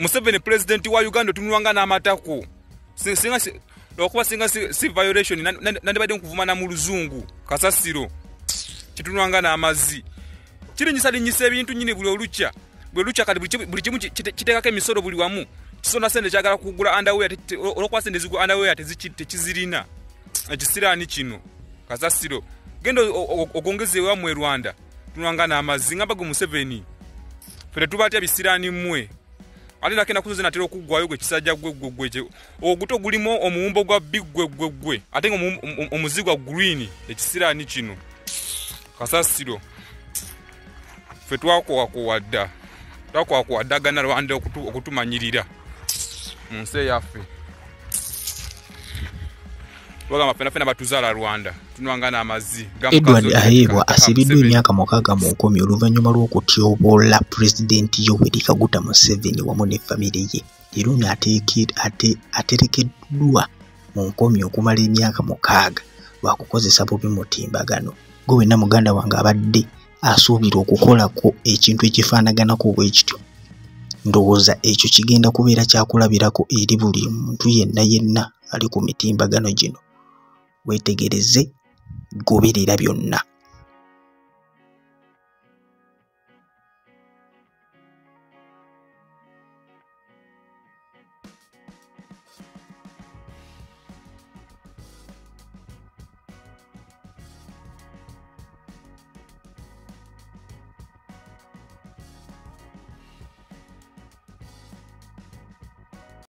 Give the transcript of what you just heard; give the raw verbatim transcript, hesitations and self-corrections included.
Museveni president wa Uganda tunwanga n'amatako singa okuba singa si, si violation nandibadde nkuvumana mu luzungu kasasiro kitunwanga n'amazzi kirinyisa linyisa ebintu nyine buli olucha buli olucha kali buli kimu kiteekako emisolo buli wamu kisona sente kyagala kugula underwear olwokuba sente zigula underwear tekizirina ekisiraani kino kasasiro genda ogongezeewa mu Rwanda tunwanga n'amazzi ngamba go Museveni fere tubatya bisiraani mmwe ali nakena kuzo zinatera okugwayo gwe kisajja gwe gwe gwe oguto gulimo omuwumbo gwa big gwe gwe gwe ate ngo omuzigwa green ekisiraani kino kasasiro fe twako wako wadda twako wako wadagana Rwanda okutumanyirira munse yafe Waga mapena fena batuzala Rwanda tunwanga n'amazzi Edward Ahebwa asibiddwa emyaka mukaaga mu nkomi oluvannyuma lw'okutyobola President Yoweri Kaguta Museveni wamu ne famire ye. Leero aterekeddwa mu nkomi okumala emyaka mukaaga lwa kukozesa bubi mutimbagano. Gwe wenna muganda wange abadde asuubira okukolako ekintu ekifaanaganako bwe kityo. Ndowooza ekyo kigenda kubeera kyakulabirako eri buli muntu yenna yenna ali ku mitimbagano gino. Wetegereze goberera byonna.